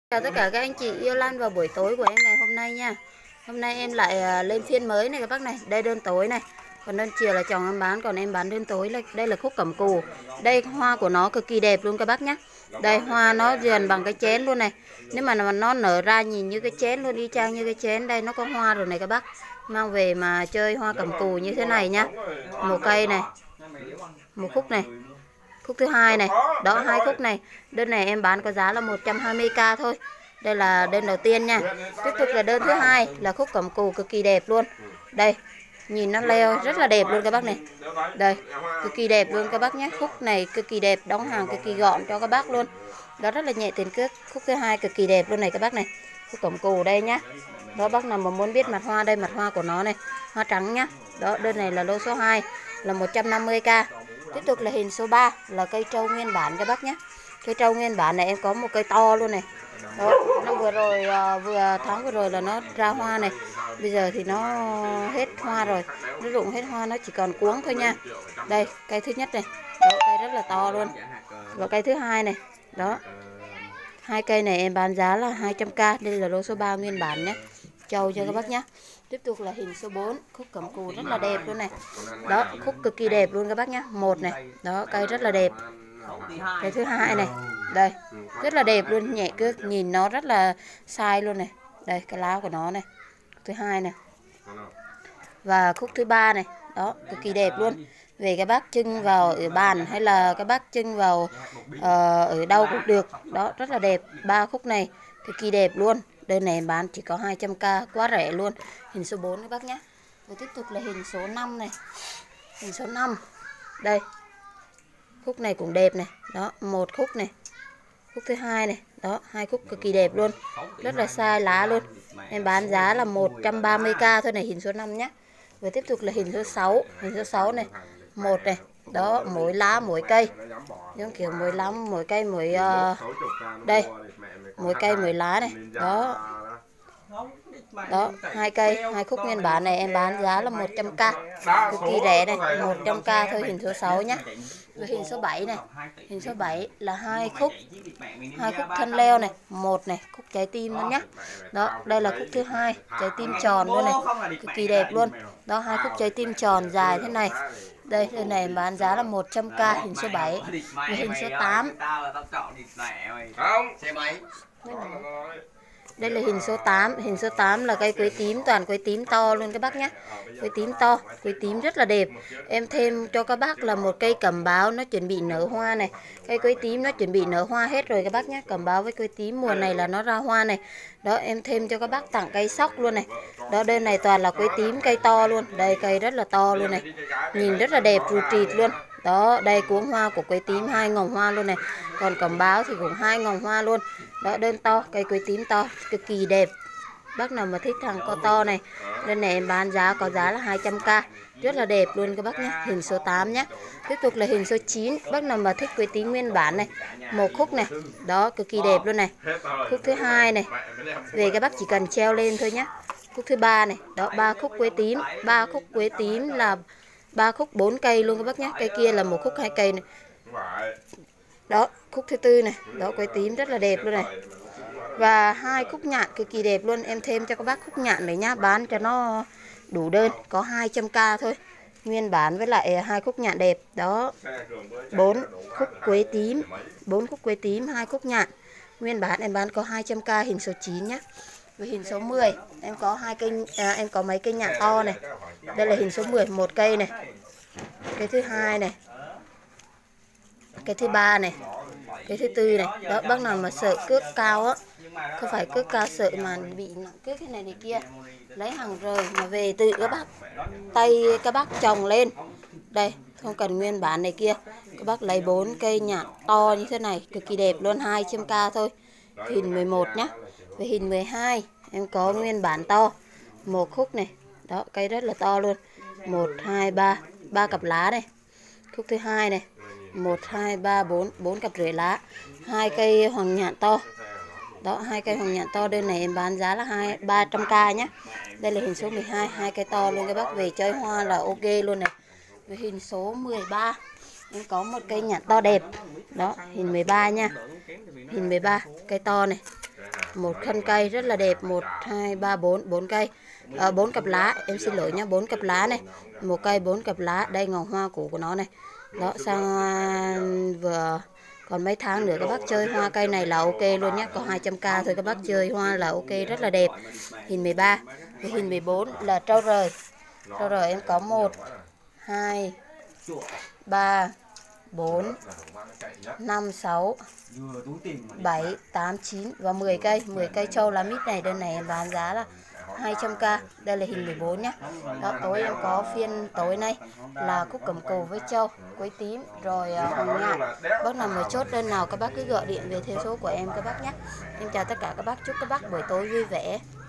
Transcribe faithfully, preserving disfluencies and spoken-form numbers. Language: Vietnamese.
Chào tất cả các anh chị yêu lan vào buổi tối của em ngày hôm nay nha. Hôm nay em lại lên phiên mới này các bác này. Đây đơn tối này. Còn đơn chiều là chồng em bán, còn em bán đơn tối là đây là khúc cẩm cù. Đây hoa của nó cực kỳ đẹp luôn các bác nhé. Đây hoa nó dần bằng cái chén luôn này. Nếu mà nó nở ra nhìn như cái chén luôn, y chang như cái chén. Đây nó có hoa rồi này các bác. Mang về mà chơi hoa cẩm cù như thế này nhá. Một cây này, một khúc này, khúc thứ hai này, đó hai khúc này. Đơn này em bán có giá là một trăm hai mươi k thôi. Đây là đơn đầu tiên nha. Tiếp tục là đơn thứ hai là khúc cẩm cù cực kỳ đẹp luôn. Đây, nhìn nó leo rất là đẹp luôn các bác này. Đây, cực kỳ đẹp luôn các bác nhé. Khúc này cực kỳ đẹp, đóng hàng cực kỳ gọn cho các bác luôn. Đó rất là nhẹ tiền cước. Khúc thứ hai cực kỳ đẹp luôn này các bác này. Khúc cẩm cù đây nhá. Đó bác nào mà muốn biết mặt hoa đây, mặt hoa của nó này, hoa trắng nhá. Đó, đơn này là lô số hai là một trăm năm mươi k. Tiếp tục là hình số ba là cây trâu nguyên bản các bác nhé. Cây trâu nguyên bản này em có một cây to luôn này. Đó, năm vừa rồi vừa tháng vừa rồi là nó ra hoa này. Bây giờ thì nó hết hoa rồi, nó rụng hết hoa, nó chỉ còn cuống thôi nha. Đây cây thứ nhất này, đó, cây rất là to luôn. Và cây thứ hai này, đó, hai cây này em bán giá là hai trăm k. Đây là lô số ba nguyên bản nhé, trâu cho các bác nhé. Tiếp tục là hình số bốn, khúc cẩm cù rất là đẹp luôn này. Đó, khúc cực kỳ đẹp luôn các bác nhé. Một này, đó, cây rất là đẹp. Cây thứ hai này, đây, rất là đẹp luôn, nhẹ cước, nhìn nó rất là sai luôn này. Đây, cái lá của nó này. Thứ hai này. Và khúc thứ ba này, đó, cực kỳ đẹp luôn. Về các bác trưng vào ở bàn hay là các bác trưng vào uh, ở đâu cũng được. Đó, rất là đẹp. Ba khúc này cực kỳ đẹp luôn. Đơn này em bán chỉ có hai trăm k, quá rẻ luôn. Hình số bốn các bác nhé. Và tiếp tục là hình số năm này. Hình số năm. Đây. Khúc này cũng đẹp này. Đó, một khúc này. Khúc thứ hai này. Đó, hai khúc cực kỳ đẹp luôn. Rất là sai lá luôn. Em bán giá là một trăm ba mươi k thôi này, hình số năm nhé. Và tiếp tục là hình số sáu. Hình số sáu này. Một này. Đó, mỗi lá mỗi cây. Giống kiểu mỗi lá mỗi cây mỗi uh, đây. Mỗi cây mỗi lá này. Đó. Đó, hai cây, hai khúc nguyên bản này em bán giá là một trăm k. Cực kỳ rẻ này, một trăm k thôi, hình số sáu nhé. Và hình số bảy này. Hình số bảy là hai khúc. Hai khúc thân leo này, một này, khúc trái tim luôn nhé. Đó, đây là khúc thứ hai, trái tim tròn luôn này, cực kỳ đẹp luôn. Đó, hai khúc trái tim tròn dài thế này. Đây, đây này em bán giá là một trăm k, hình số bảy. Và hình số tám. Đây là hình số tám, hình số tám là cây quế tím, toàn quế tím to luôn các bác nhé. Quế tím to, quế tím rất là đẹp. Em thêm cho các bác là một cây cẩm báo nó chuẩn bị nở hoa này. Cây quế tím nó chuẩn bị nở hoa hết rồi các bác nhé. Cẩm báo với quế tím mùa này là nó ra hoa này. Đó, em thêm cho các bác tặng cây sóc luôn này. Đó, đơn này toàn là quế tím, cây to luôn. Đây, cây rất là to luôn này. Nhìn rất là đẹp, rụt rịt luôn. Đó, đây cuống hoa của quế tím, hai ngồng hoa luôn này. Còn cẩm báo thì cũng hai ngồng hoa luôn. Đó, đơn to, cây quế tím to, cực kỳ đẹp. Bác nào mà thích thằng co to này, đơn này em bán giá có giá là hai trăm k. Rất là đẹp luôn các bác nhé, hình số tám nhé. Tiếp tục là hình số chín, bác nào mà thích quế tím nguyên bản này, một khúc này. Đó, cực kỳ đẹp luôn này. Khúc thứ hai này. Về các bác chỉ cần treo lên thôi nhé. Khúc thứ ba này, đó, ba khúc quế tím, ba khúc quế tím là ba khúc bốn cây luôn các bác nhé. Cây kia là một khúc hai cây này. Đó, khúc thứ tư này, đó quế tím rất là đẹp luôn này. Và hai khúc nhạn cực kỳ đẹp luôn, em thêm cho các bác khúc nhạn này nhá, bán cho nó đủ đơn, có hai trăm k thôi. Nguyên bản với lại hai khúc nhạn đẹp. Đó. bốn khúc quế tím, bốn khúc quế tím, hai khúc nhạn. Nguyên bản em bán có hai trăm k, hình số chín nhá. Với hình số mười, em có hai cây à, em có mấy cây nhạn to này. Đây là hình số mười, một cây này. Cây thứ hai này. Cái thứ ba này, cái thứ tư này. Đó, bác nào mà sợ cước cao á, không phải cước cao sợ mà bị nặng cước cái này này kia, lấy hàng rời mà về tự các bác tay các bác trồng lên. Đây, không cần nguyên bản này kia, các bác lấy bốn cây nhạn to như thế này, cực kỳ đẹp luôn, hai trăm k thôi. Hình mười một nhá. Về hình mười hai em có nguyên bản to, một khúc này. Đó, cây rất là to luôn. một hai ba, ba cặp lá này. Khúc thứ hai này. một hai ba bốn, bốn cặp rưỡi lá. Hai cây hoàng nhạn to. Đó, hai cây hoàng nhạn to, đơn này em bán giá là hai ba trăm k nhé. Đây là hình số mười hai, hai cây to luôn các bác, về chơi hoa là ok luôn này. Với hình số mười ba em có một cây nhạn to đẹp. Đó, hình mười ba nha. Hình mười ba, cây to này. một thân cây rất là đẹp, một hai ba bốn bốn cây, à, bốn cặp lá, em xin lỗi nhá, bốn cặp lá này, một cây bốn cặp lá. Đây ngọn hoa cũ của nó này, đó sang vừa còn mấy tháng nữa các bác chơi hoa cây này là ok luôn nhé, có hai trăm k thôi các bác chơi hoa là ok, rất là đẹp. Hình mười ba, cái hình mười bốn là trâu rời. Trâu rời em có một hai ba bốn năm sáu bảy tám chín và mười cây. mười cây trâu lá mít này, đơn này em bán giá là hai trăm k. Đây là hình mười bốn nhé. Đó, tối em có phiên tối nay là cúc cẩm cù với trâu, quế tím rồi uh, hồng nhạn. Bác nào mới chốt đơn nào các bác cứ gọi điện về theo số của em các bác nhé. Em chào tất cả các bác, chúc các bác buổi tối vui vẻ.